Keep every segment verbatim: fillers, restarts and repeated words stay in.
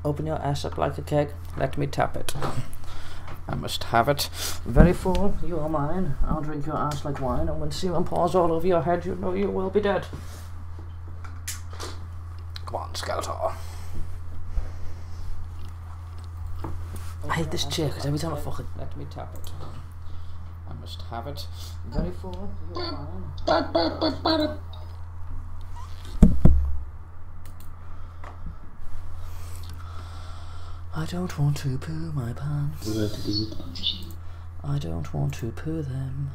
Open your ass up like a keg. Let me tap it. I must have it. Very full. You are mine. I'll drink your ass like wine, and when semen pours all over your head, you know you will be dead. Come on, Skeletor. I hate this chair because every time I fucking let me tap it. I must have it. Very full. You are mine. I don't want to poo my pants. I don't want to poo them.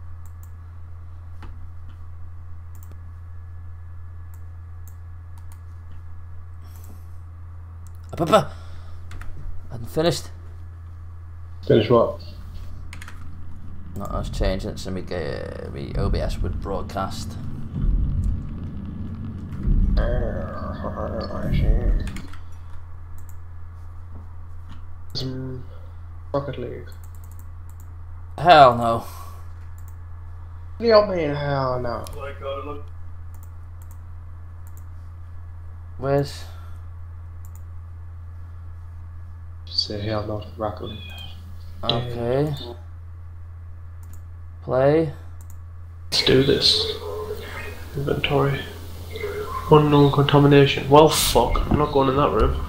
Papa, I hadn't finished. Finish what? No, I was changing it so my, uh, my O B S would broadcast. Some Rocket League. Hell no. What do you mean, hell no? Where's? Say hell no to Rocket League. Okay. Play. Let's do this. Inventory. Unknown contamination. Well, fuck. I'm not going in that room.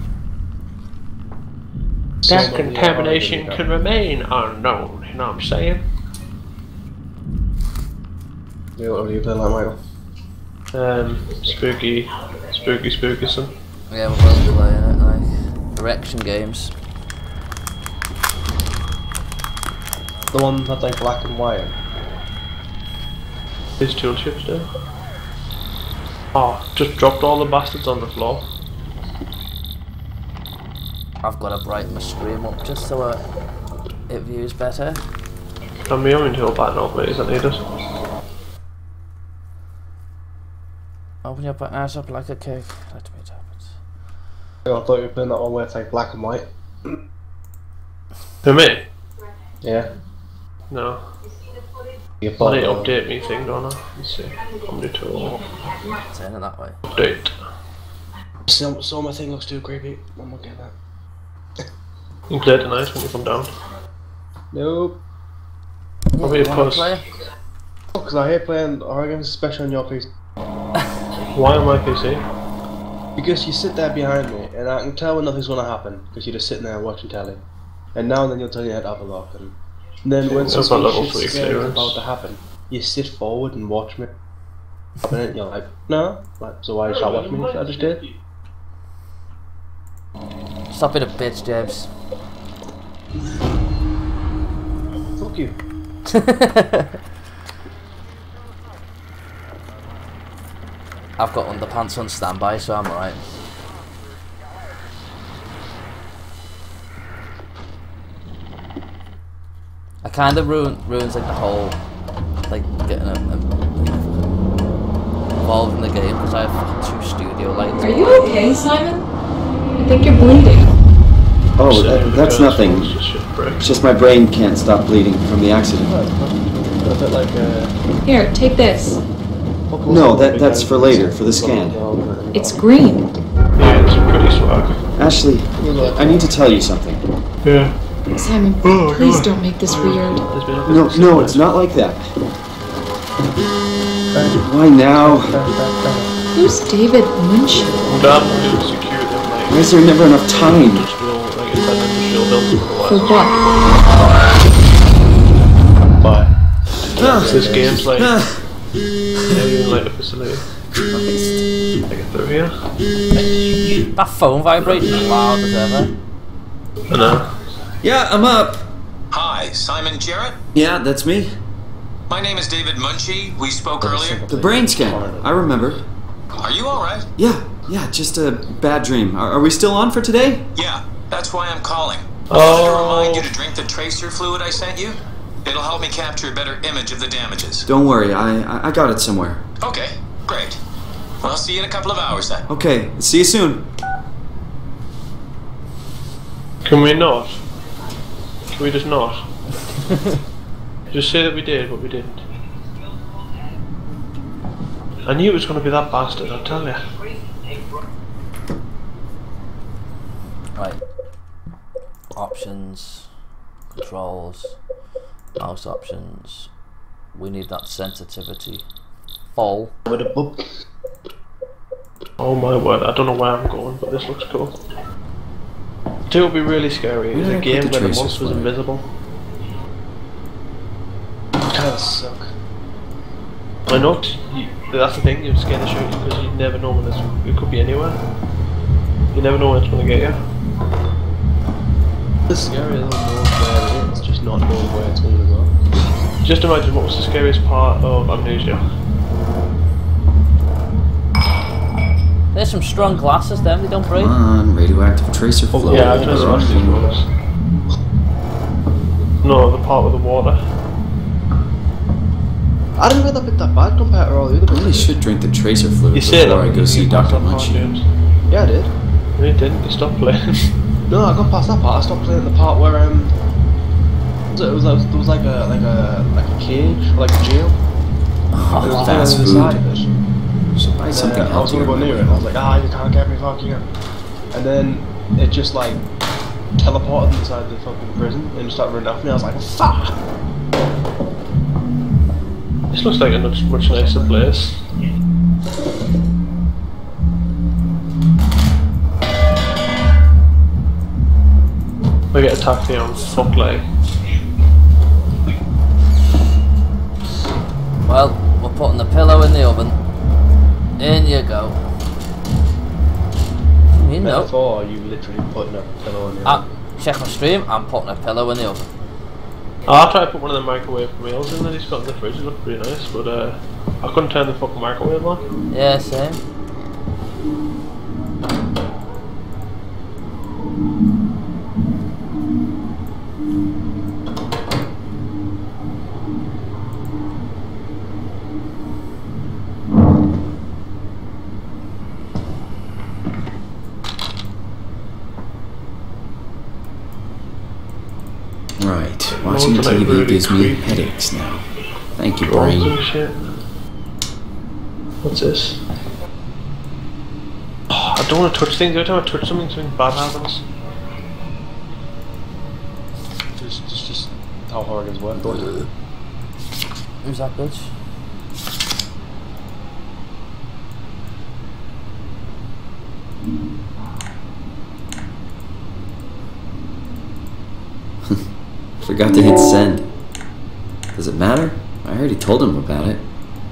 That contamination could remain unknown. You know what I'm saying? Yeah, what are you playing like, Michael? Um, spooky, spooky, spooky, son. Yeah, we're both playing it, like direction games. The one that's like black and white. These tool chips there. Oh, just dropped all the bastards on the floor. I've got to brighten my stream up just so uh, it views better. Can we only do a button up, please? I need it. Open your ass up like a cake. Let me tap it. I thought you were playing that one where it's like black and white. For me? Yeah. No. You I need to update me thing, don't I? Let's see. I'm new tool. Turn it that way. Update. So, so my thing looks too creepy. I'm not getting that. You can play it tonight when you come down. Nope. I'll be a post. Because I hate playing horror games, especially on your P C. Why on my P C? Because you sit there behind me, and I can tell when nothing's going to happen, because you're just sitting there watching telly. And now and then you'll turn your head up a lot, and then when so something scary is about to happen, you sit forward and watch me. And you're like, no, like, so why did you not watch me? I just did. Stop it a bitch, James. Fuck you. I've got underpants on standby, so I'm alright. I kind of ruin, ruins like the whole, like getting a, a, involved in the game because I have two studio lights. Are you okay, Simon? I think you're bleeding. Oh, that, that's nothing. It's just my brain can't stop bleeding from the accident. A bit like uh, Here, take this. No, that that's for later, for the scan. It's green. Yeah, it's pretty swag. Ashley, I need to tell you something. Yeah. Simon, Oh, please God. don't make this weird. No, no, it's not like that. Why now? Who's David Munch? Why is there never enough time? For what? Bye. It's this game's like alien like a facility. I get through here. That phone vibrating as loud as ever. I know. Yeah, I'm up. Hi, Simon Jarrett? Yeah, that's me. My name is David Munchie. We spoke earlier. The brain scan. I remember. Are you alright? Yeah, yeah, just a bad dream. Are, are we still on for today? Yeah, that's why I'm calling. I Oh. wanted to remind you to drink the tracer fluid I sent you. It'll help me capture a better image of the damages. Don't worry, I I, I got it somewhere. Okay, great. Well, I'll see you in a couple of hours then. Okay, see you soon. Can we not? Can we just not? Just say that we did, but we didn't. I knew it was going to be that bastard, I'll tell you. options, controls, mouse options. We need that sensitivity. Full. With a book. Oh my word, I don't know where I'm going, but this looks cool. Two would be really scary. It's a game where the monster's invisible. Kinda suck. I know, you, that's the thing, you're scared to shoot you because you never know when this, it could be anywhere. You never know when it's going to get you. The scary isn't knowing where it is, just not knowing where it's going to go. Just imagine what was the scariest part of Amnesia. There's some strong glasses then, they don't break. Come on, radioactive tracer flow. Yeah, I just watched these ones. No, the part with the water. I didn't know that bit that bad compared to all the other I bits. really should drink the tracer fluid You say before that I go see Doctor Munchie. Yeah, I did. No, you didn't, you stopped playing. No, I got past that part. I stopped playing the part where um, so it was like there was like a like a like a cage, like a jail. Oh, There was fast one on the side of food. it. Should buy something And, uh, I was healthier. gonna go near it. And I was like, ah, you can't get me fucking up. And then it just like teleported inside the fucking prison and just started running after me. I was like, fuck. This looks like a much, much nicer place. We get attacked here on fuck like. Well, we're putting the pillow in the oven. In you go. You know. Metaphor, you literally putting a pillow on your Ah, check my stream, I'm putting a pillow in the oven. I'll try to put one of the microwave meals in that he's got in the fridge, it looked pretty nice, but uh, I couldn't turn the fucking microwave on. Yeah, same. Right, watching Those are, like, T V really gives me creepy. headaches now. Thank you, Rolls brain. and shit. What's this? Oh, I don't want to touch things, every time I touch something, something bad happens. Just, just, just how horror games work. Don't do it. Who's that bitch? Forgot to hit send. Does it matter? I already told him about it.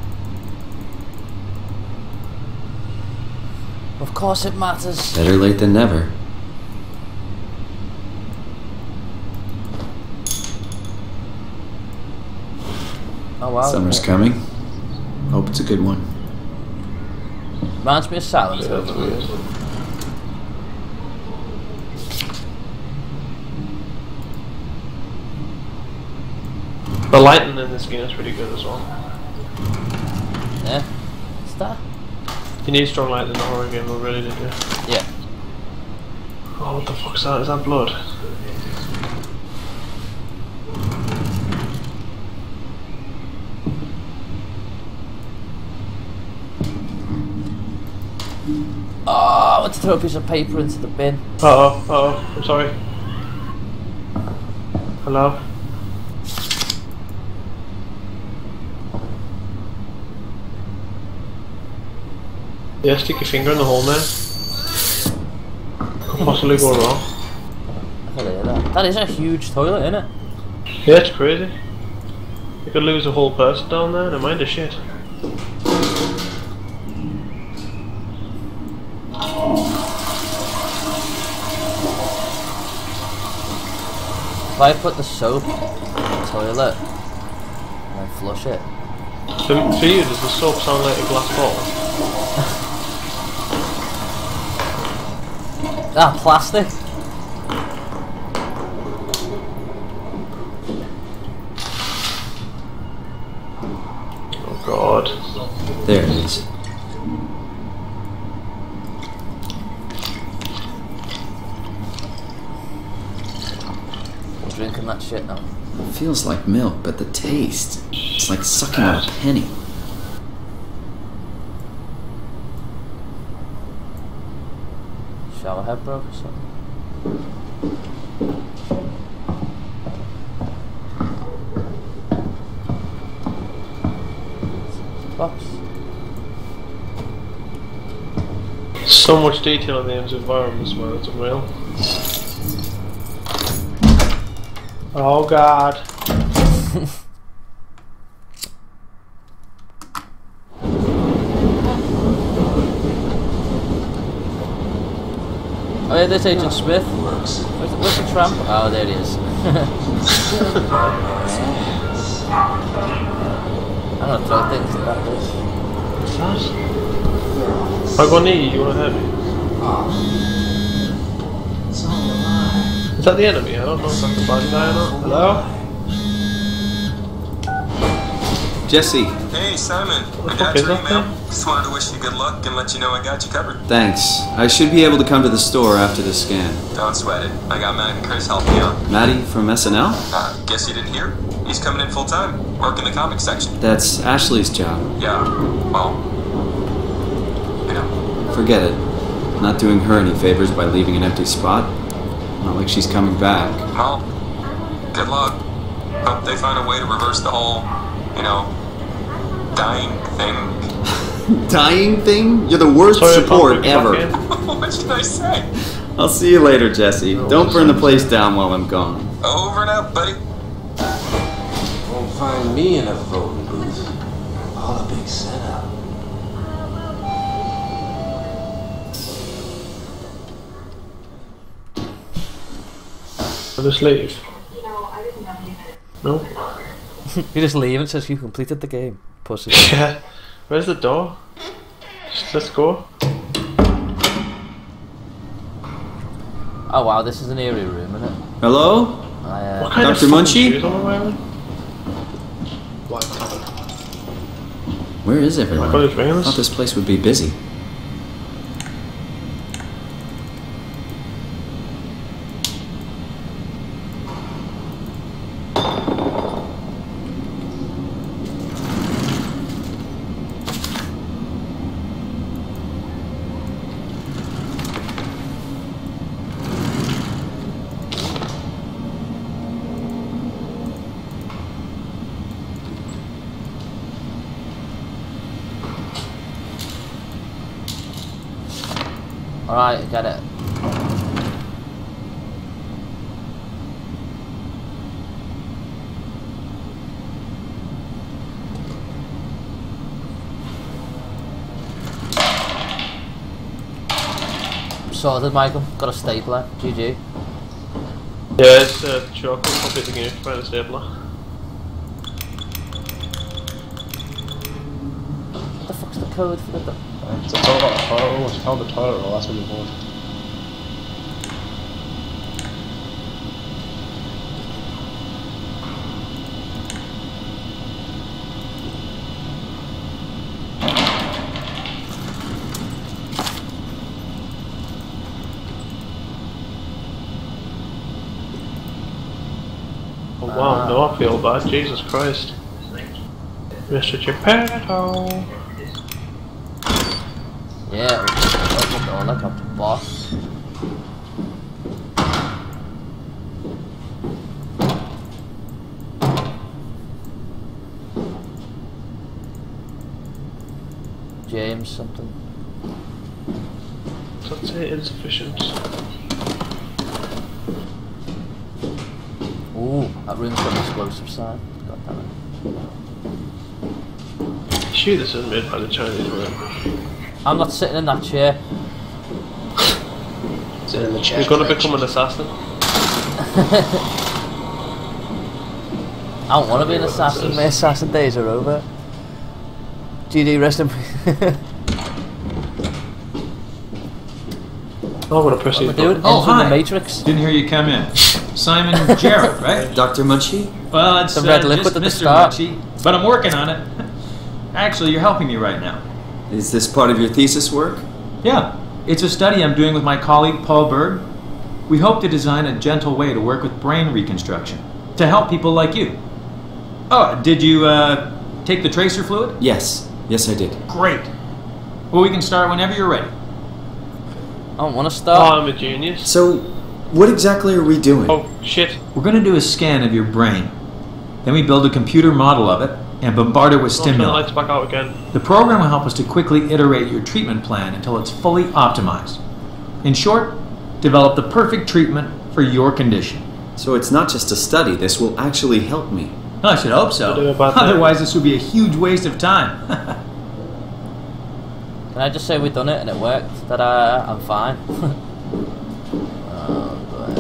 Of course it matters. Better late than never. Oh wow. Summer's coming. Hope it's a good one. Reminds me of Silent Yeah, Hill. that's weird. The lighting in this game is pretty good as well. Yeah. What's that? You need strong lighting in a horror game, though, really, did you? Yeah. Oh, what the fuck's that? Is that blood? Oh, I want to throw a piece of paper into the bin. Uh oh, uh oh, I'm sorry. Hello? Yeah, stick your finger in the hole, man. Could possibly go wrong. I can hear that. That is a huge toilet, isn't it? Yeah, it's crazy. You could lose a whole person down there, never mind the shit. If I put the soap in the toilet and then flush it. For, for you, does the soap sound like a glass bottle? Ah, plastic. Oh god. There it is. I'm drinking that shit now. It feels like milk, but the taste, it's like sucking on a penny. Shower head broke or something. box. So much detail in the Ames environment as well, it's unreal. Oh god. Oh yeah, there's Agent Smith. Where's the, where's the tramp? Oh, there he is. I'm gonna throw things at that place. What's that? I got knee, you wanna hurt me? Is that the enemy? I don't know if that's the bad guy or not. Hello? Jesse. Hey, Simon. What I the fuck got is your that email. thing? Just wanted to wish you good luck and let you know I got you covered. Thanks. I should be able to come to the store after the scan. Don't sweat it. I got Matt and Chris helping me out. Matty from S N L? Uh, guess you didn't hear? He's coming in full time, working the comic section. That's Ashley's job. Yeah, well, you know. Forget it. Not doing her any favors by leaving an empty spot. Not like she's coming back. Well, good luck. Hope they find a way to reverse the whole, you know, dying thing. Dying thing? You're the worst Sorry, support I ever. What should I say? I'll see you later, Jesse. Don't burn the place down while I'm gone. Over and out, buddy. Won't find me in a voting booth. All a big setup. I'll just leave. No? You just leave and it says you completed the game. Pussy. Yeah. Where's the door? Just, let's go. Oh wow, this is an eerie room, isn't it? Hello? I, uh, What kind Doctor of fucking Munchie? shoes am I wearing? Black Cloud. Where is everyone? I got his I rings. thought this place would be busy. Alright, got it. Sorted, Michael. Got a stapler. G G. Yeah, it's uh, chocolate. Copy the game. Find a stapler. What the fuck's the code for the... It's a toilet. I almost found the toilet roll. That's what it was. Oh wow, no, I feel bad. Jesus Christ. Mister Geppetto. Yeah, open the door like a boss. James something. Let's say insufficient. Ooh, that room's got an explosive sign. God damn it. Shoot, this isn't made by the Chinese room. I'm not sitting in that chair. Sit in the chair. You're gonna become an assassin. I don't want to be an assassin. My assassin days are over. G D, rest in peace. Oh, what a pussy. Dude, Oh, enter hi. the Matrix. Didn't hear you come in. Simon Jarrett, right? Doctor Munchie? Well, it's The red uh, liquid just at the Mister start. Munchie, but I'm working on it. Actually, you're helping me right now. Is this part of your thesis work? Yeah, it's a study I'm doing with my colleague Paul Berg. We hope to design a gentle way to work with brain reconstruction to help people like you. Oh, did you uh, take the tracer fluid? Yes. Yes, I did. Great. Well, we can start whenever you're ready. I don't want to Oh, start. I'm a genius. So, what exactly are we doing? Oh, shit. We're going to do a scan of your brain. Then we build a computer model of it and bombard it with I'll turn the stimuli. lights back out again. The program will help us to quickly iterate your treatment plan until it's fully optimized. In short, develop the perfect treatment for your condition. So it's not just a study, this will actually help me. I should hope We'll do so. about that. Otherwise, this would be a huge waste of time. Can I just say we've done it and it worked? That uh, I'm fine. Oh, boy.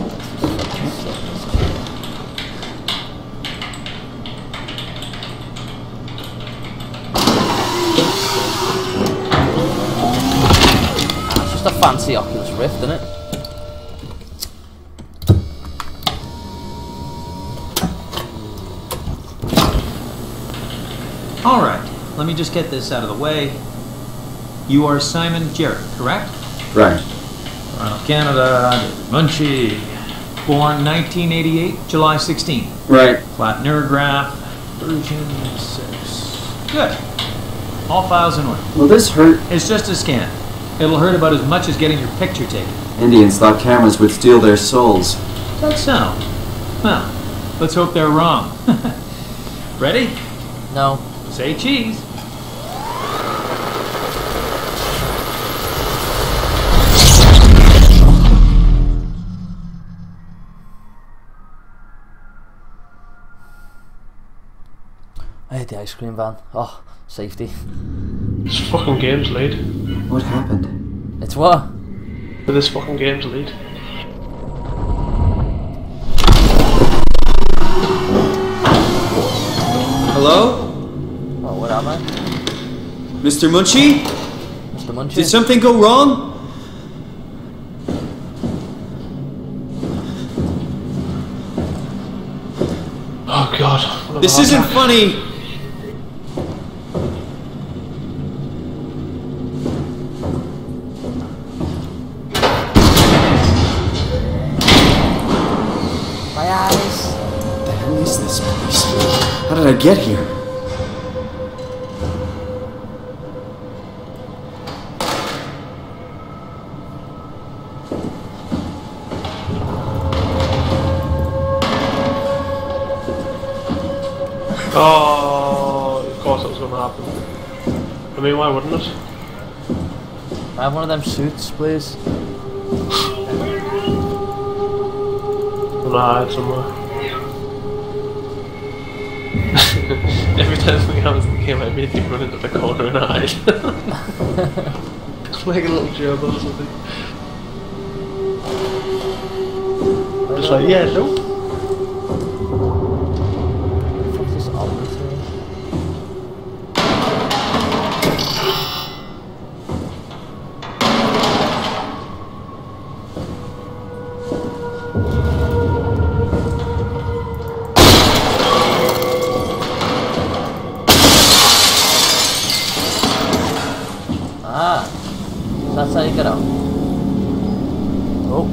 Ah, it's just a fancy Oculus Rift, isn't it? All right, let me just get this out of the way. You are Simon Jarrett, correct? Right. Toronto, Canada, Munchie. Born nineteen eighty-eight, July sixteenth. Right. Flat neurograph, version six. Good. All files in order. Will this hurt? It's just a scan. It'll hurt about as much as getting your picture taken. Indians thought cameras would steal their souls. That's so. Well, let's hope they're wrong. Ready? No. Say cheese. I hate the ice cream van. Oh, safety. This fucking game's lead. What happened? It's what? With this fucking game's lead. Hello? Oh, where am I? Mister Munchie? Mister Munchie? Did something go wrong? Oh god. What This a isn't attack. funny. My eyes. What the hell is this place? How did I get here? Oh, of course that was going to happen. I mean, why wouldn't it? I have one of them suits, please. I'm gonna hide somewhere. Every time something happens in the game, I immediately run into the corner and hide. Like a little gerbil or something. Just like, yeah, nope. What's this ominous thing? Ah, that's how you get out. Oh.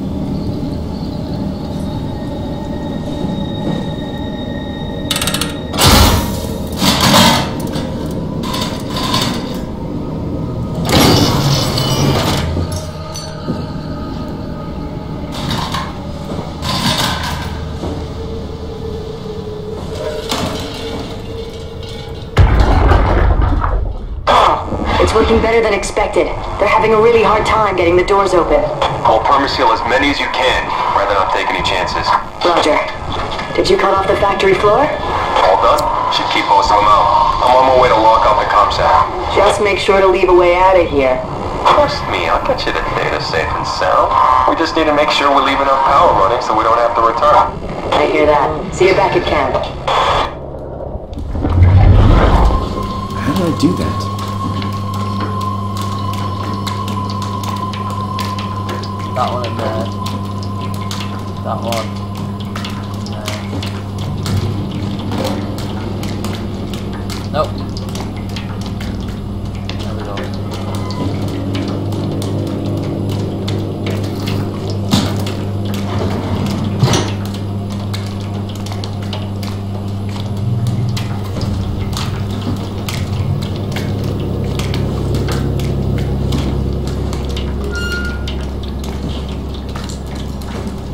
It's working better than expected. They're having a really hard time getting the doors open. I'll perma-seal as many as you can, rather not take any chances. Roger. Did you cut off the factory floor? All done? Should keep most of them out. I'm on my way to lock out the comm center. Just make sure to leave a way out of here. Trust me, I'll get you the data safe and sound. We just need to make sure we're leaving our power running so we don't have to return. I hear that. See you back at camp. How did I do that? That one in there. That one. There. Nope. There we go.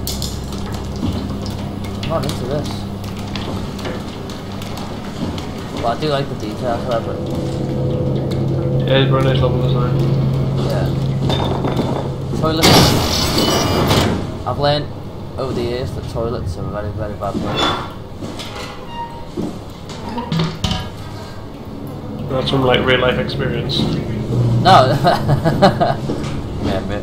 Not into this. But I do like the details, however. Yeah, it's very nice level design. Yeah. Toilets. I've learned over the years that toilets are a very, very bad place. That's from like real life experience. No. Yeah, mate.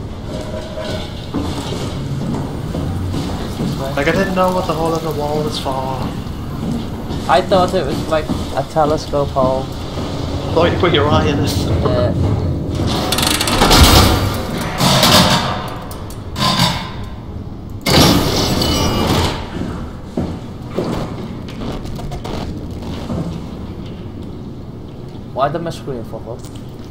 Like I didn't know what the hole in the wall was for. I thought it was like a telescope hole. Thought you put your eye in it. Yeah. Why did my screen fuck up?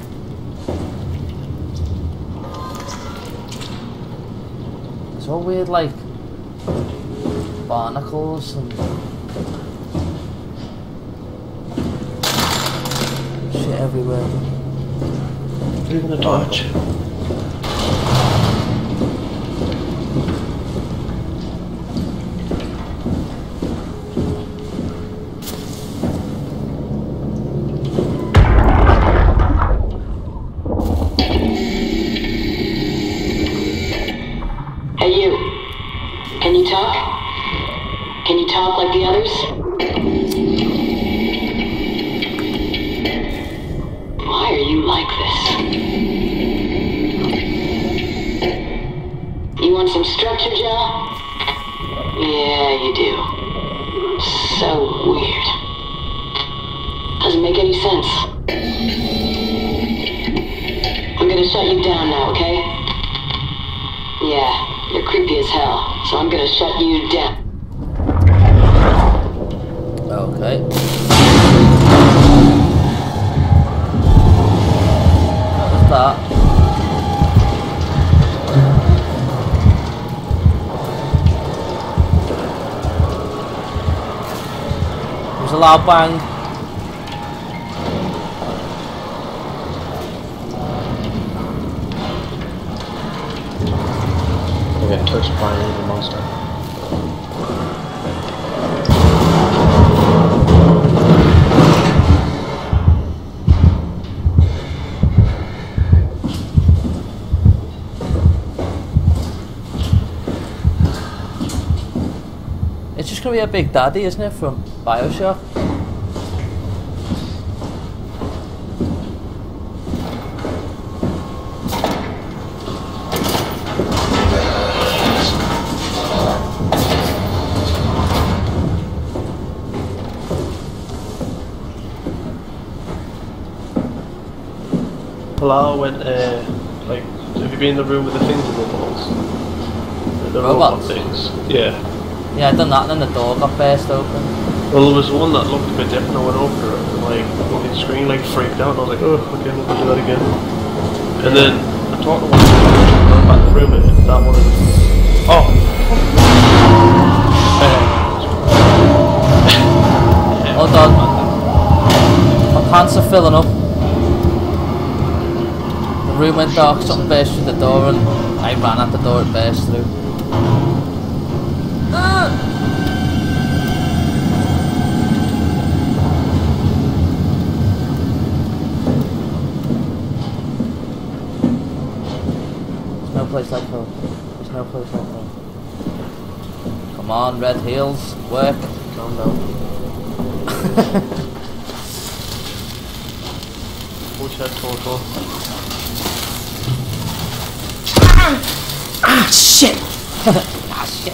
It's all weird, like barnacles and shit everywhere. Even a torch. Hey you, can you talk? Can you talk like the others? Why are you like this? You want some structure, Joe? Yeah, you do. So weird. Doesn't make any sense. I'm gonna shut you down now, okay? Yeah. You're creepy as hell, so I'm gonna shut you down. Okay. What was that? It was a loud bang. Get touched by an evil monster. It's just gonna be a big daddy, isn't it, from BioShock? Hello, when uh, like, have you been in the room with the things in the walls? The Robots? robot things. Yeah. Yeah, I done that and then the door got burst open. Well, there was one that looked a bit different. I went over to it and like the screen like freaked out. And I was like, oh, okay, I'm gonna do that again. And then I talked to one went back to the room and that one. Oh. Hold on. My pants are filling up. The room went dark, something burst through the door and I ran at the door, it burst through. Ah! There's no place like home. There's no place like home. Come on, red heels, work. Calm down. What's that total? Ah, shit! Ah, shit!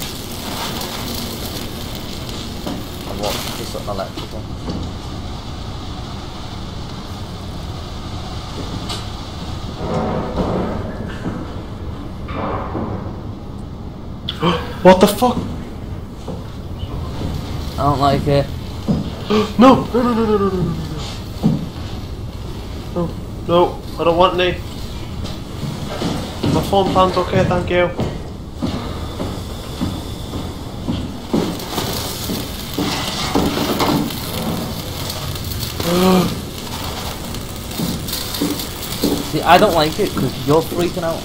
And what? Just something electrical. What the fuck? I don't like it. No! No, no, no, no, no, no, no. No, no, I don't want any. My phone plan's okay, thank you. See, I don't like it because you're freaking out.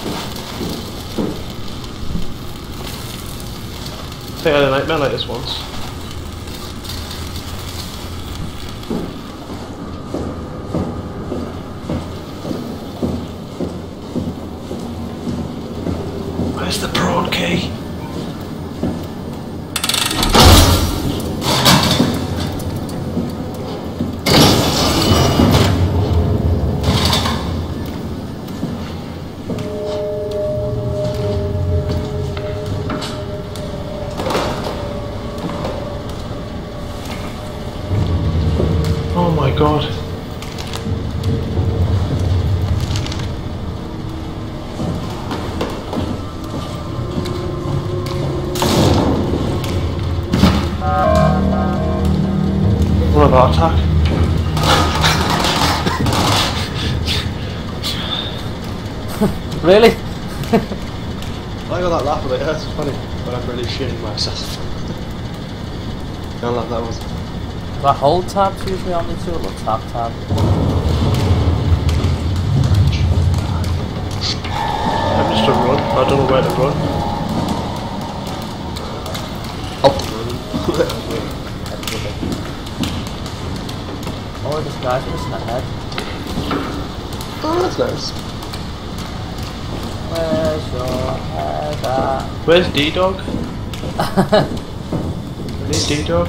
I think I had a nightmare like this once. Where's the prawn key? Oh my god. What about attack? Really? I got that laugh with it, that's funny, but I'm really shitting myself. Don't laugh, that was. That hold tab's usually on the tool or tab tab? I'm just a run. I don't know where to run. Oh. Oh, this guy's missing a head. Oh, that's nice. Where's your head at? Where's D-Dog? Where's D-Dog?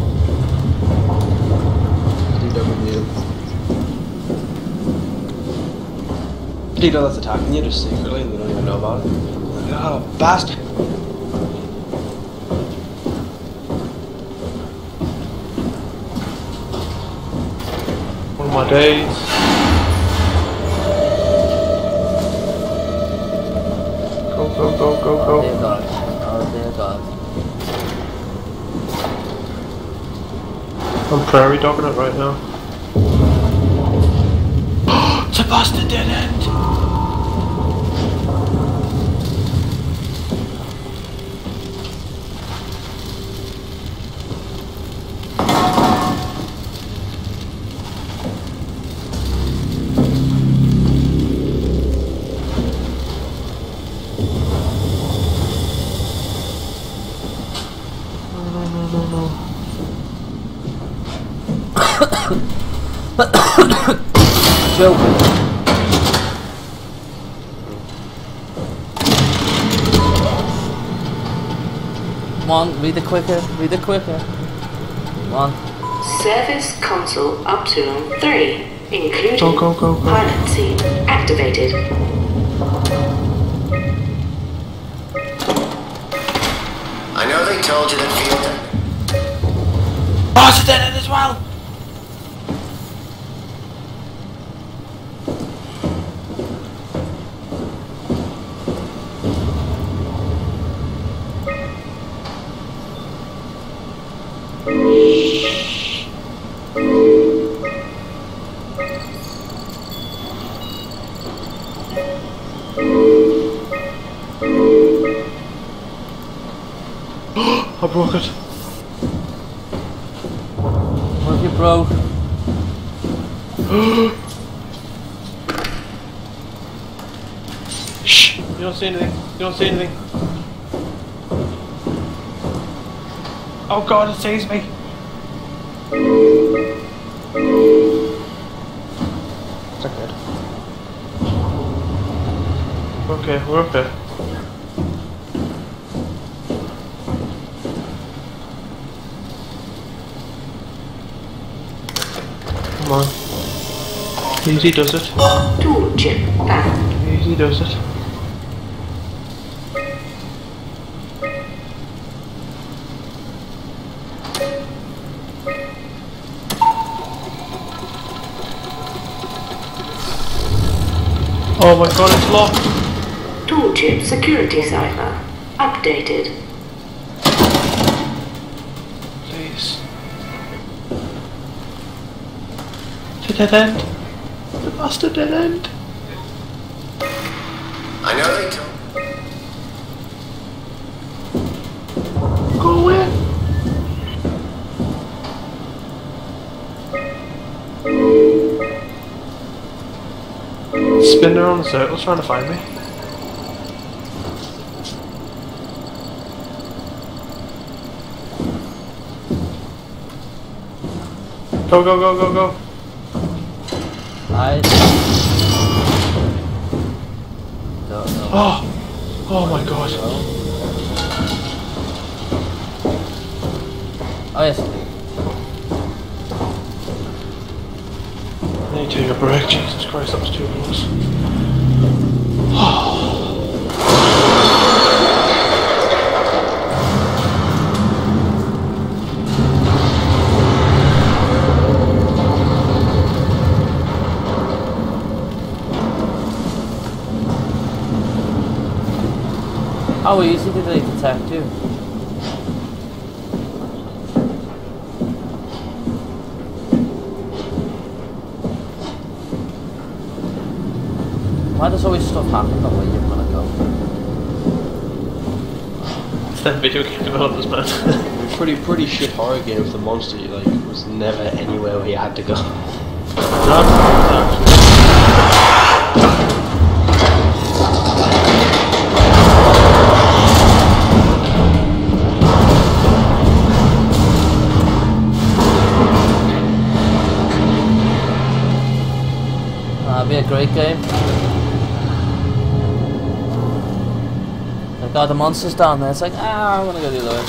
D-Dog that's attacking you just secretly and they don't even know about it. Oh, bastard! One of my days. Go, go, go, go, Oh go. dear God. Oh dear God. I'm prairie dogging it right now. It's a bastard dead end! Joking. Come on, read it quicker, read it quicker. Come on. Service console Optimum three, including Go, go, go, go. pilot seat activated. I know they told you that field. Oh, it's a dead end as well! I broke it. What have you broke? Shh! You don't see anything. You don't see anything. Oh god, it saves me. It's okay. Okay, we're okay. Come on. Easy does it. Tool chip back. Easy does it. Oh my god, it's locked! Tool chip security cipher updated. Please. It's a dead end. The bastard dead end. I know they told. Go away. Spin around the circles trying to find me. Go, go, go, go, go. I don't know. Oh! Oh my god. Oh yes. I need to take a break. Jesus Christ, that was too close. How easy did they detect you? Why does always stuff happen the way you're gonna go? It's that video game developers, man. pretty pretty shit horror game for the monster. Like it was never anywhere where you had to go. That'd be a great game. Like, oh, the monster's down there. It's like, ah, I want to go the other way.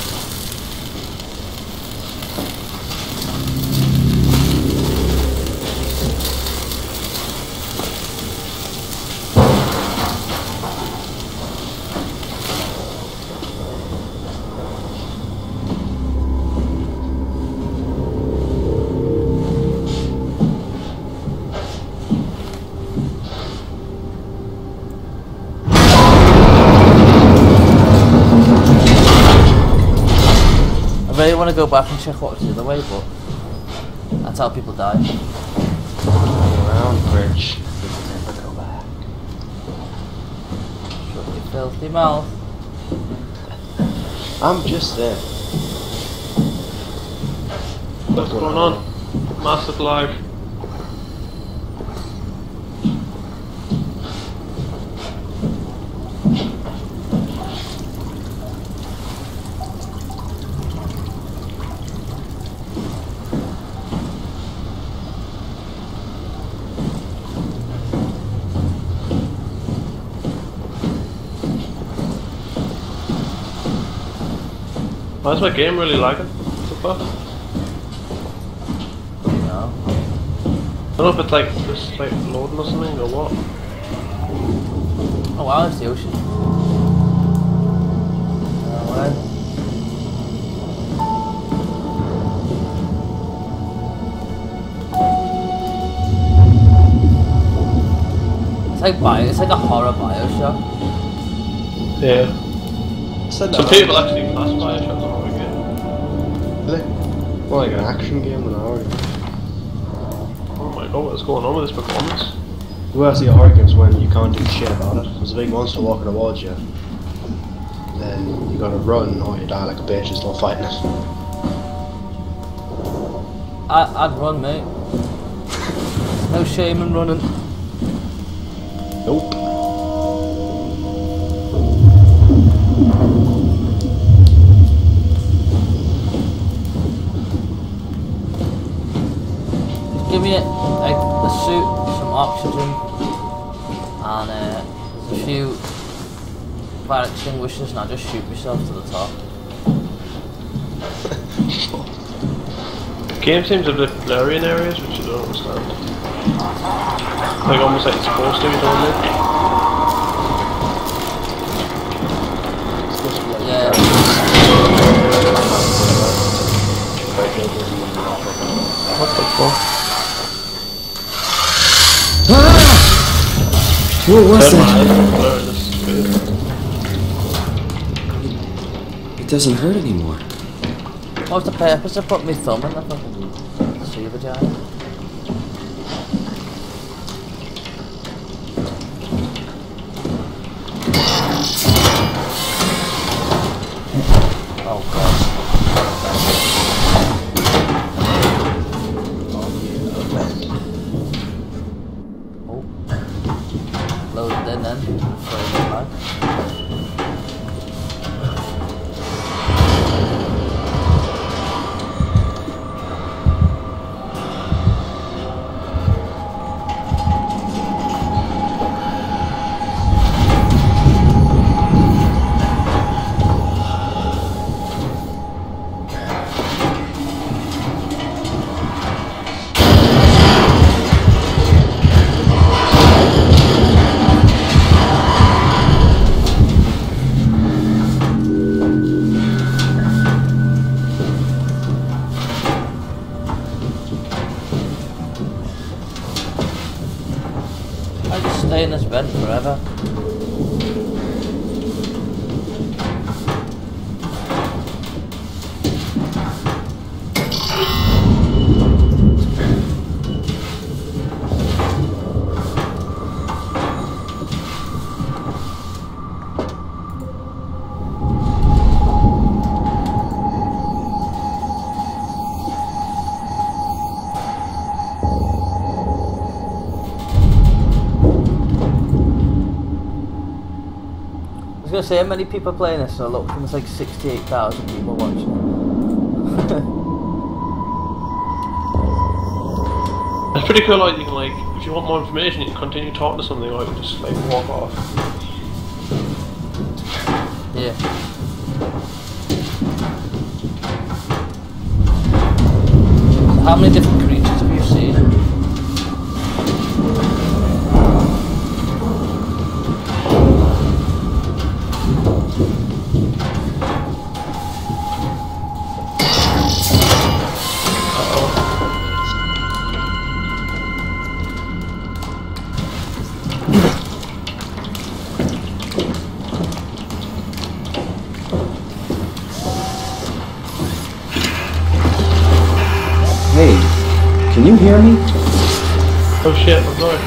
I really want to go back and check what was the other way, but that's how people die. Around bridge, we can never go back. Shut your filthy mouth. I'm just there. What's going on? Massive lag. Why is my game really lagging? What the fuck? No. I don't know if it's like just like loading or something or what. Oh wow, it's the ocean. No way. It's like bio, it's like a horror Bioshock. Yeah. Some people actually class Bioshock as a horror game. Really? More like an action game than a horror game. Oh my god, what's going on with this performance? The way I see a horror game is when you can't do shit about it. There's a big monster walking towards you. Then you gotta run or you die like a bitch and start fighting it. I, I'd run, mate. No shame in running. Nope. Give me a, a, a suit, some oxygen, and uh, there's a few fire extinguishers, and I'll just shoot myself to the top. The game seems a bit blurry in areas, which I don't understand. Like almost like it's supposed to be, don't it? Yeah. What the fuck? What was that? It doesn't hurt anymore. What's the purpose of putting my thumb in the fucking sea vagina? Oh god. Loaded in then, throw it back. in this vent forever. I was gonna say how many people are playing this, so look, there's like sixty-eight thousand people watching. It's pretty cool, like, you can, like, if you want more information, you can continue talking to something, or you can just, like, walk off. Yeah. How many different creatures have you seen? Hey, can you hear me? Oh shit, I'm sorry.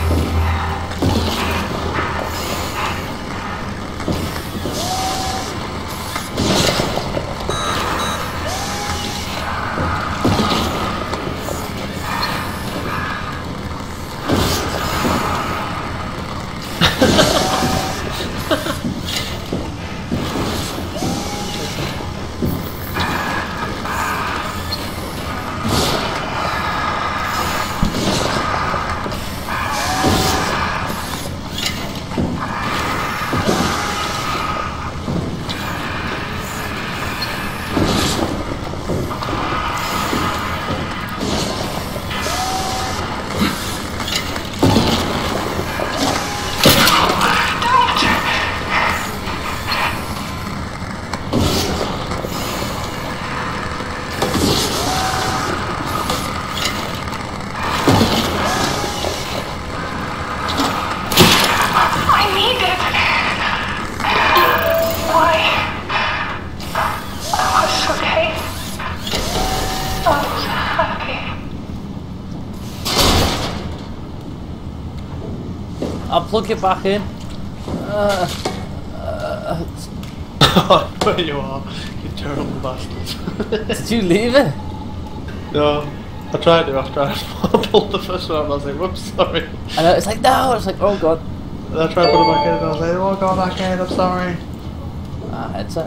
I'll plug it back in. Uh, uh, Oh, there you are, you terrible bastards. Did you leave it? No, I tried to after I pulled the first one up, I was like, whoops, sorry. I know, it's like, no, it's like, oh god. And I tried to put it back in and I was like, oh god, back in, I'm sorry. Ah, headset.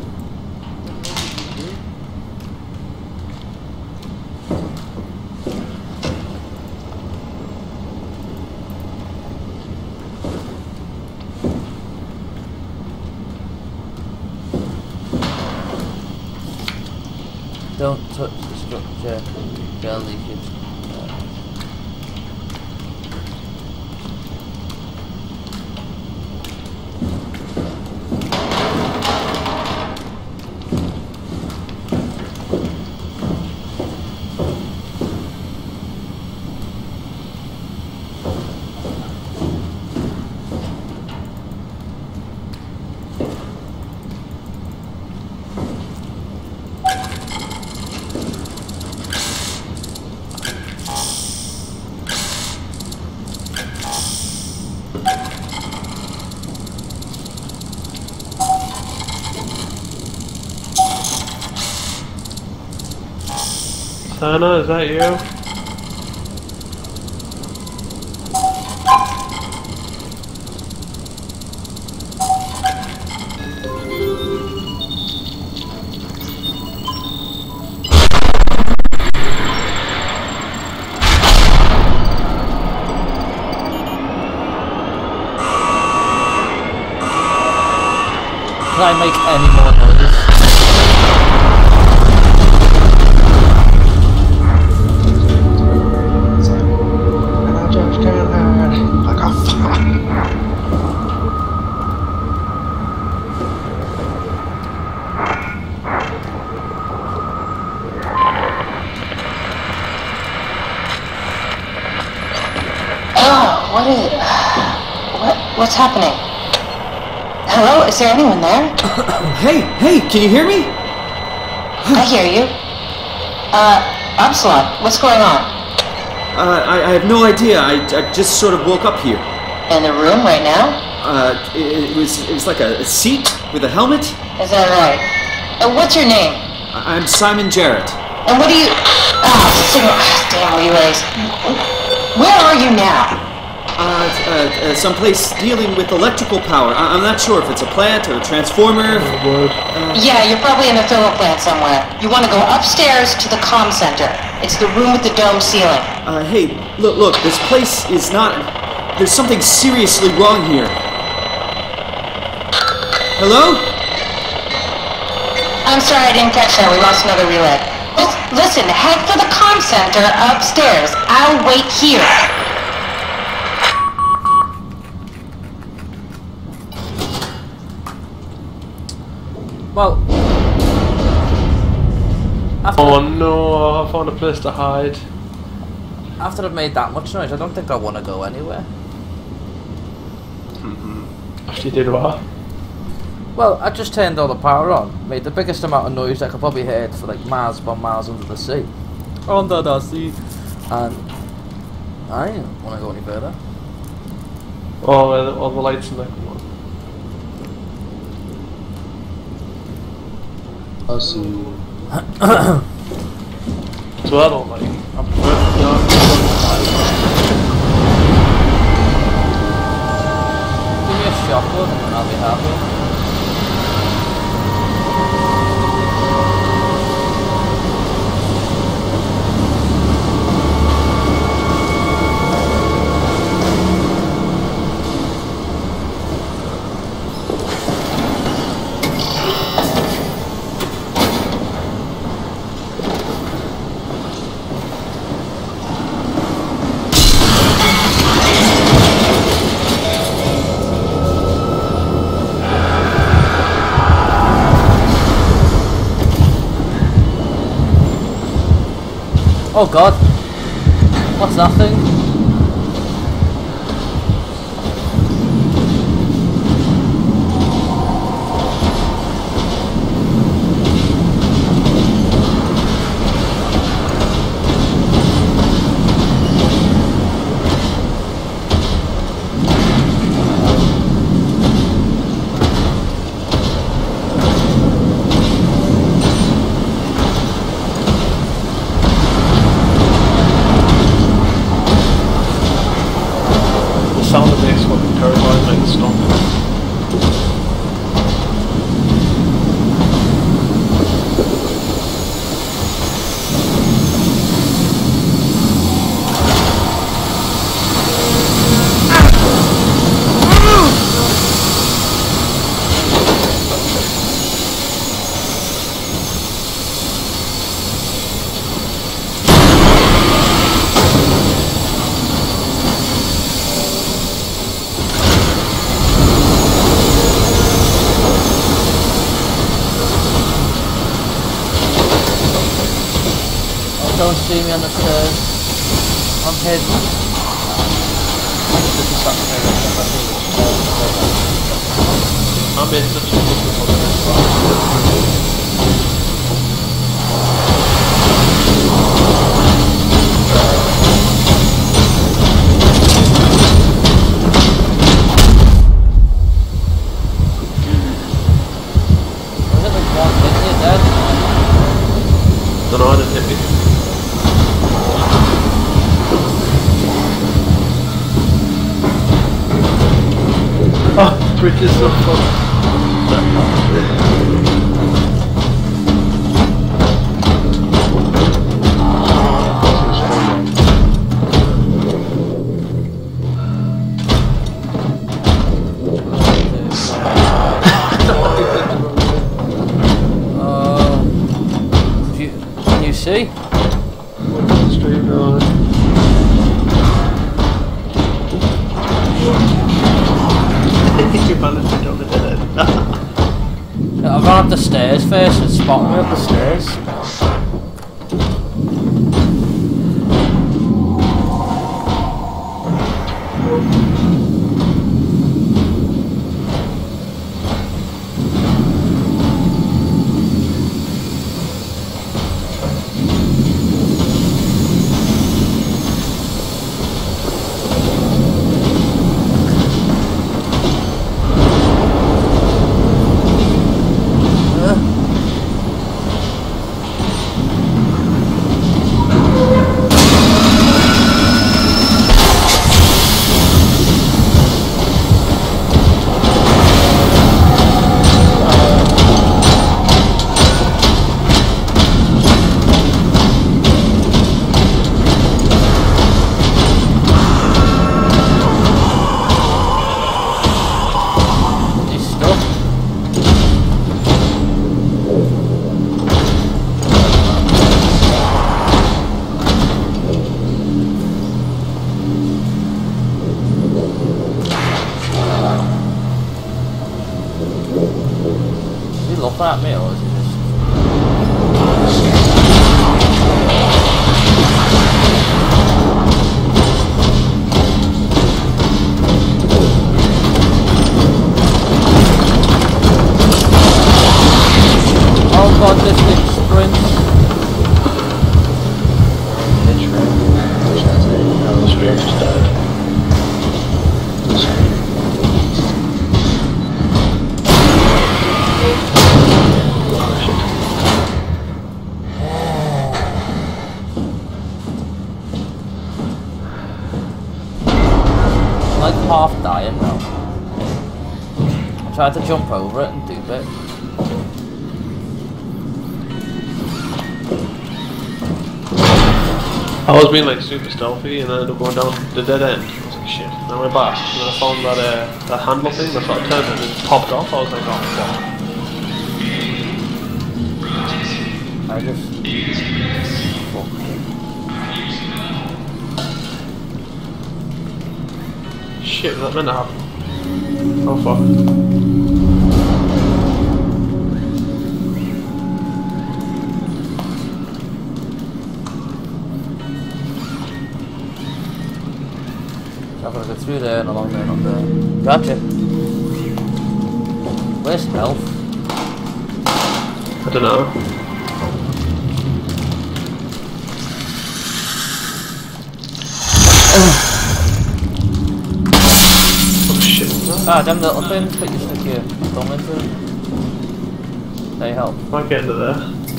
Don't touch the structure, gel leakage. Sana, is that you? Can I make any more noises? What is... What? What's happening? Hello? Is there anyone there? Hey, hey, can you hear me? I hear you. Uh, Absalom, what's going on? Uh, I, I have no idea. I, I just sort of woke up here. In the room right now? Uh, it, it was it was like a, a seat with a helmet. Is that right? Uh, what's your name? I, I'm Simon Jarrett. And what do you... Ah, signal... Damn, relays. Where are you now? Uh, uh, uh, someplace dealing with electrical power. I, I'm not sure if it's a plant or a transformer. Uh, yeah, you're probably in a thermal plant somewhere. You want to go upstairs to the comm center. It's the room with the dome ceiling. Uh, hey, look, look, this place is not... There's something seriously wrong here. Hello? I'm sorry, I didn't catch that. We lost another relay. Listen, head for the comm center upstairs. I'll wait here. Well, after oh no, I found a place to hide. After I've made that much noise, I don't think I want to go anywhere. Mm-hmm. After you did what? Well, I just turned all the power on, made the biggest amount of noise I could probably heard for like miles upon miles under the sea. Under the sea. And I didn't want to go any further. Oh, uh, all the lights in there, come on. I see. So I don't like. I'm perfectly honest. Give me a shotgun and I'll be happy. Oh god, what's that thing? Sound of this fucking terrifying like the stomp. Don't see me on the stairs. I'm hidden. I'm in such a difficult Was it like one hit you dead? No, no, I didn't hit me. Oh, bridge is so fun. Uh, you, can you see? Straight on. You managed to jump into it. I've gone up the stairs first and spotted me up the stairs. tried to jump over it and do it. I was being like super stealthy and I ended up going down the dead end. I was like shit. And I went back and then I found that uh, that handle thing, that's what I turned and it popped off. I was like, oh fuck. I just fuck. Shit, was that meant to happen? Oh fuck. I'm gonna go through there and along there and up there. Gotcha. Where's health? I don't know. Oh shit, what's that? Ah, them little things that you stick your thumb into. They help. Might get into there.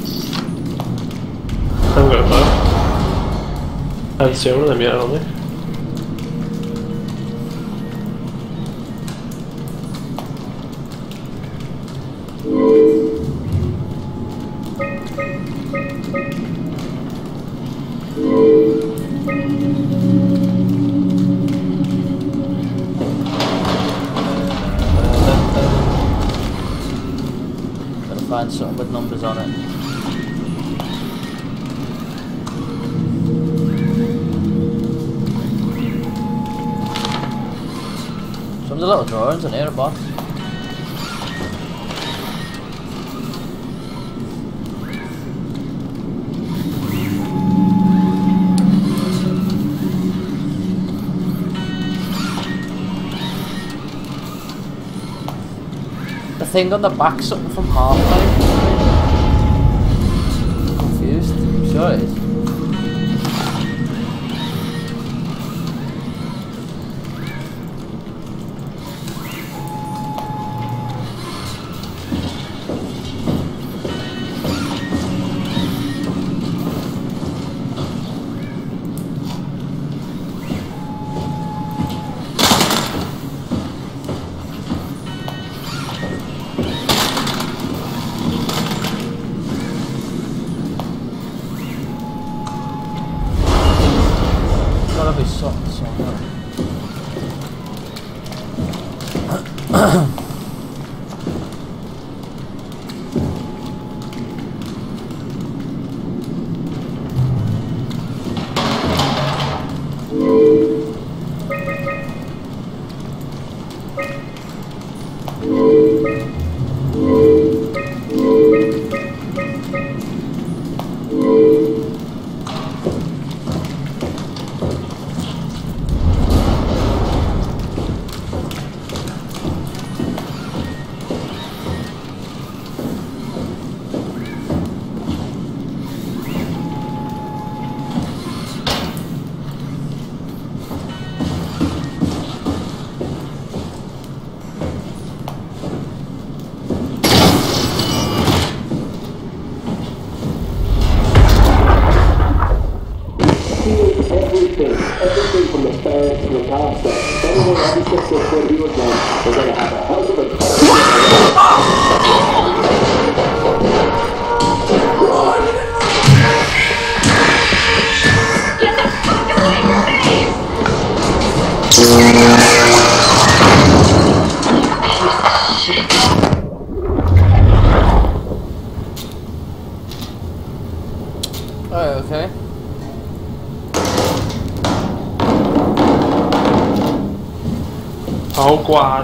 I'm going back. I haven't seen one of them yet, I don't think. Find something with numbers on it. Some of the little drawings in here are box. The thing on the back, something from Half-Life. Confused. I'm sure it is. Gotta be something somewhere. Everything, everything from the fans to the concept. Anyone ever gets this for you again, we're gonna have a hell of a Oh, okay. Oh god.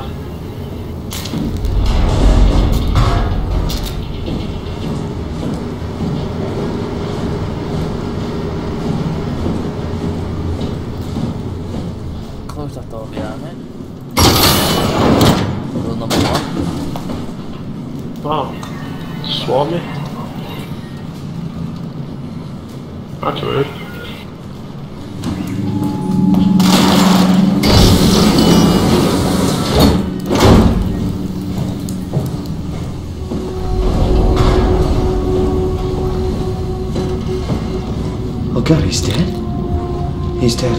Close that door behind me. Rule number one. Wow. Swat me. That's weird. Oh god, he's dead? He's dead.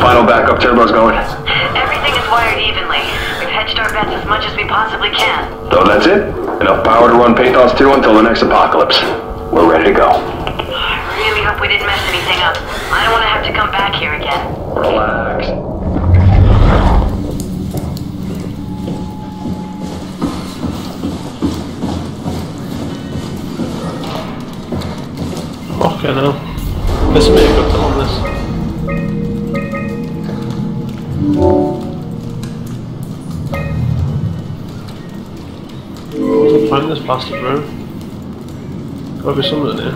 final backup turbos going? Everything is wired evenly. We've hedged our bets as much as we possibly can. So that's it? Enough power to run Pathos two until the next apocalypse. We're ready to go. I really hope we didn't mess anything up. I don't want to have to come back here again. Relax. Okay, now. Let's make up on this. I'll find this plastic room. Gotta be something in here.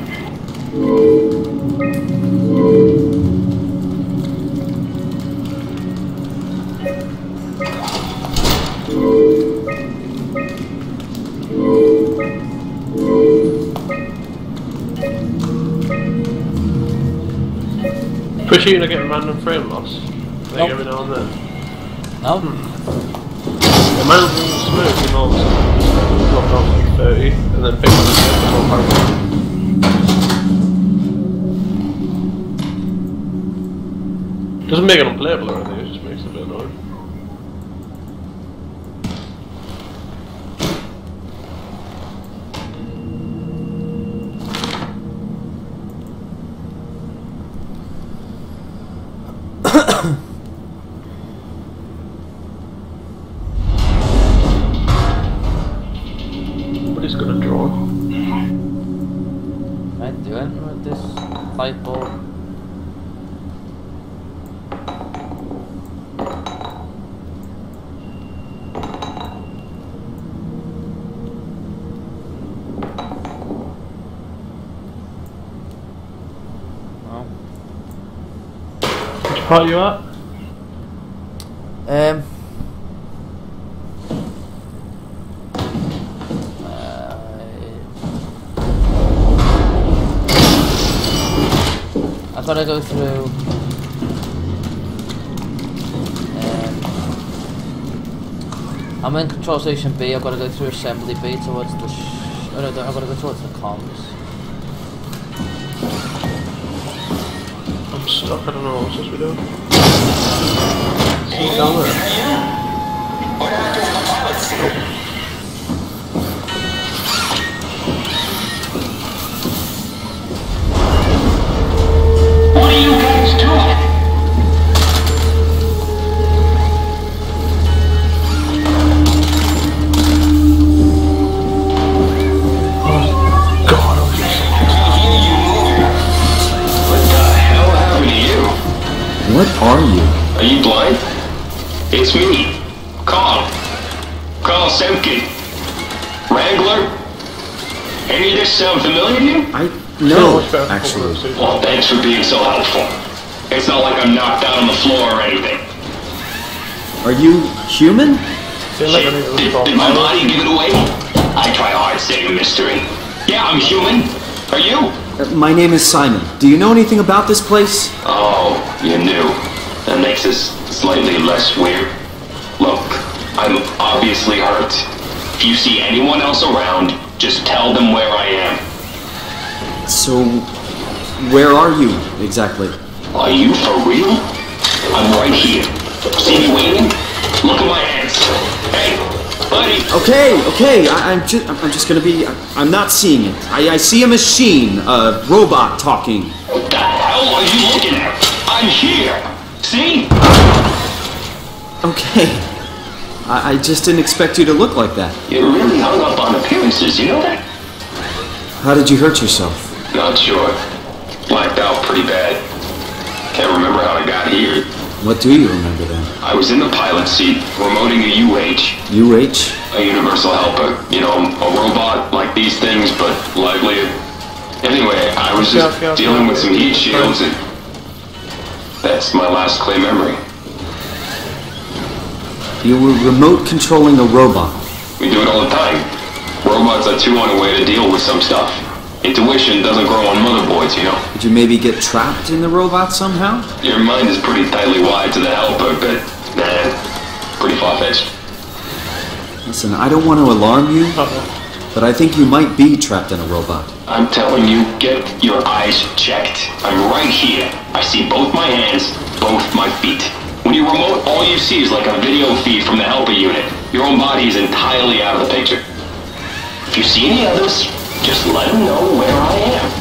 Pretty sure you're not getting random frame loss. Like Nope. every now and then. No? Hmm. The man was smooth, you know, dropped off like thirty, and then picked up the whole power. Doesn't make it unplayable or anything, it just makes it a bit annoying. Somebody's got a drawer. What am I doing with this light bulb? Which part are you at? Um. I've got to go through. Um, I'm in Control Station B. I've got to go through Assembly B towards the. Sh oh no, I've got to go towards the comms. I'm stuck. I don't know what supposed to be doing. See you down there. What happened to the pilot suit? What are you guys doing? What are you? Are you blind? It's me, Carl. Carl Semke. Wrangler? Any of this sound familiar to you? I no, actually. Well, thanks for being so helpful. It's not like I'm knocked out on the floor or anything. Are you human? Shit, did, did my body give it away? I try hard to stay a mystery. Yeah, I'm human. Are you? Uh, my name is Simon. Do you know anything about this place? Oh, you knew. That makes this slightly less weird. Look, I'm obviously hurt. If you see anyone else around, just tell them where I am. So, where are you exactly? Are you for real? I'm right here. See me waiting? Look at my hands. Hey, buddy. Okay, okay. I, I'm just, I'm just gonna be. I, I'm not seeing it. I, I see a machine, a robot talking. What the hell are you looking at? I'm here. See? Okay. I, I just didn't expect you to look like that. You're really hung up on appearances, you know that? How did you hurt yourself? Not sure. Blacked out pretty bad. Can't remember how I got here. What do you remember then? I was in the pilot seat, remoting a U H. U H? A universal helper. You know, a robot like these things, but livelier. Anyway, I was just dealing with some heat shields and... that's my last clear memory. You were remote controlling a robot. We do it all the time. Robots are too on a way to deal with some stuff. Intuition doesn't grow on motherboards, you know. Did you maybe get trapped in the robot somehow? Your mind is pretty tightly wired to the helper, but nah, pretty far-fetched. Listen, I don't want to alarm you, but I think you might be trapped in a robot. I'm telling you, get your eyes checked. I'm right here. I see both my hands, both my feet. When you remote, all you see is like a video feed from the helper unit. Your own body is entirely out of the picture. If you see any others, just let them know where I am.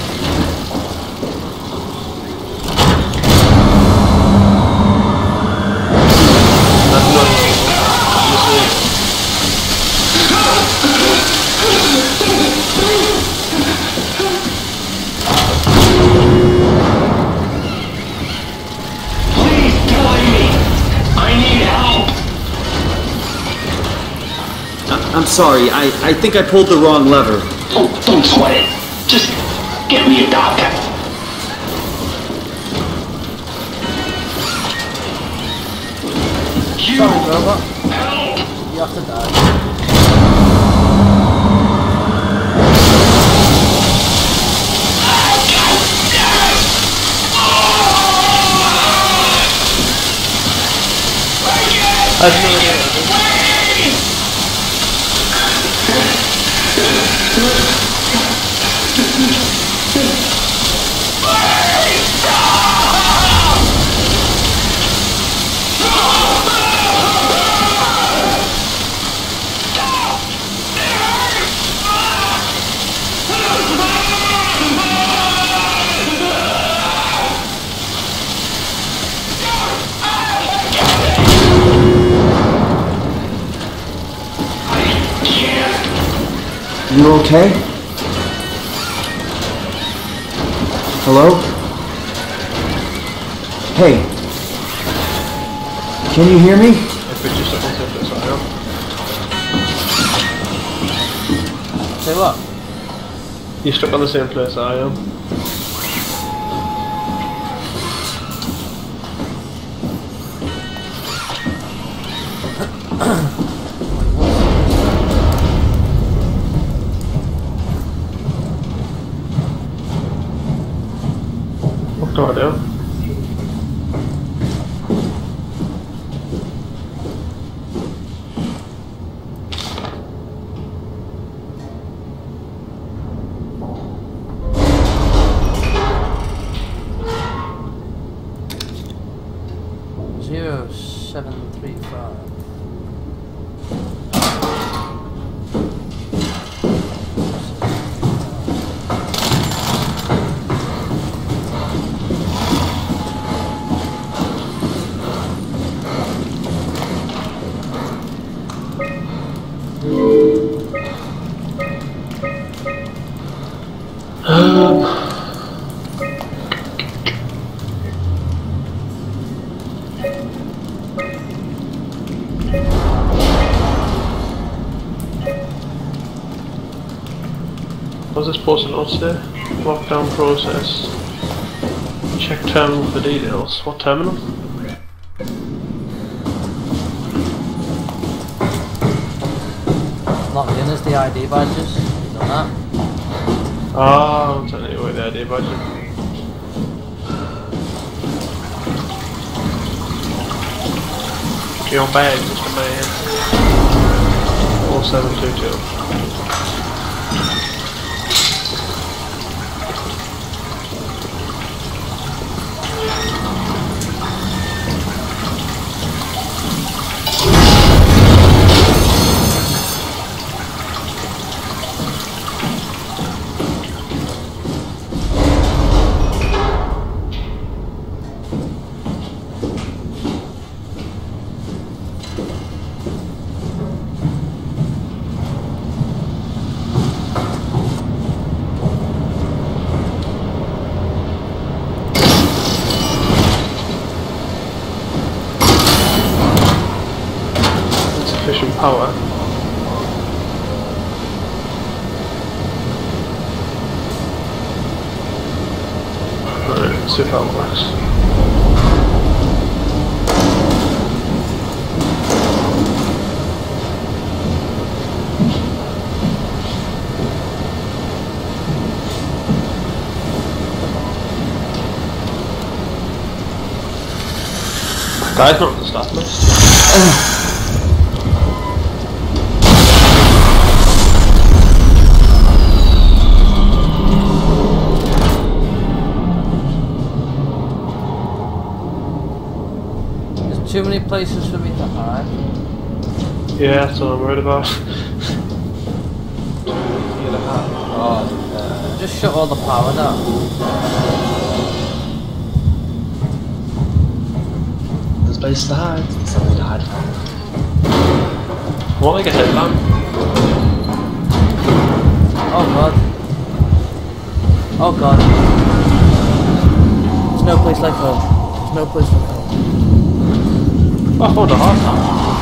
I'm sorry, I, I think I pulled the wrong lever. Oh, don't sweat it. Just get me a doctor. You Sorry, robot. help! You have to die. I have no idea. You okay? Hello? Hey. Can you hear me? If it's just a concept, it's I am. Say what? You're stuck on the same place I am. What do I do? Zero seven three five. What's this post notes there? Lockdown process. Check terminal for details. What terminal? Not in as the I D badges. You done that? Ah, I'm telling you what the I D badge. Your bag, Mister Man. four seven two two. Insufficient power. Right, let's see if that works. Guy's not gonna stop me. too many places for me to hide. Yeah, that's what I'm worried about. Oh, just shut all the power down. There's places to hide. There's something to hide from. What, like a headlamp? Oh god. Oh god. There's no place like home. There's no place like home. Oh, I found a hard time.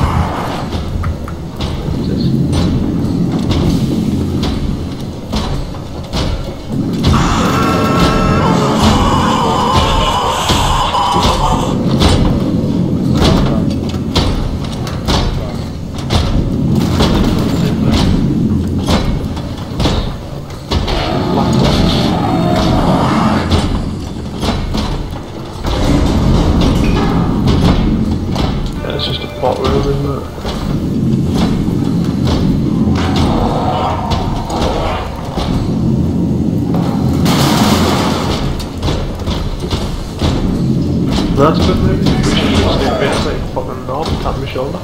What's this? It's just a pot room, isn't it? That's good, maybe. Just do a bit like fucking knob and tap my shoulder.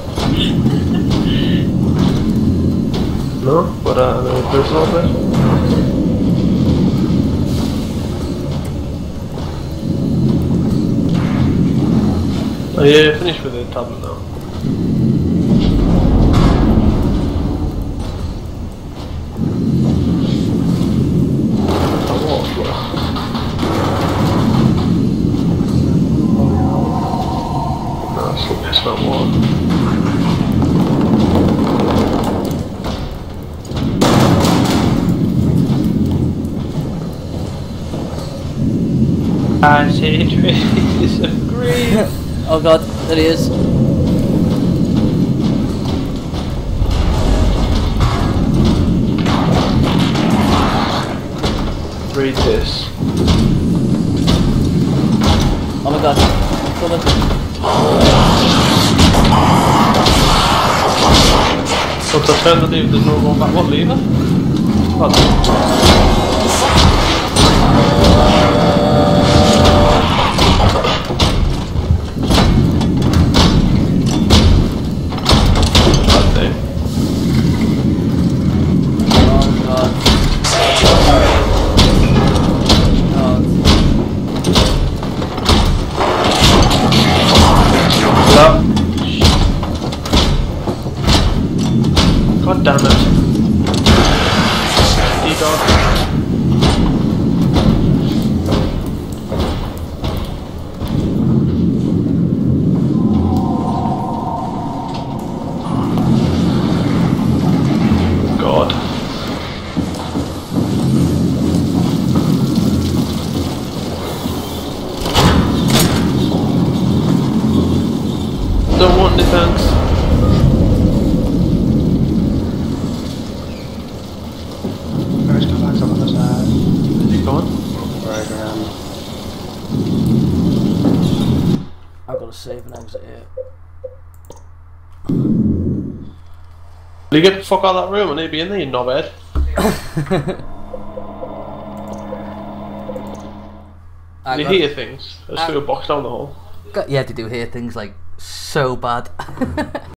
No? But uh, no, there's a little bit. Oh yeah, finished with the tablet now. No, it's not one. I see traces of green. Oh god, there he is. Read this. Oh my god, coming. Once I turn the lever, there's no going back. What lever? Oh, God damn it. D-dog. God. Don't want any thanks. I've got to save and exit here. Will you get the fuck out of that room and he'd be in there, you knobhead? You hear things? I just threw a box down the hole. Yeah, they do hear things like so bad.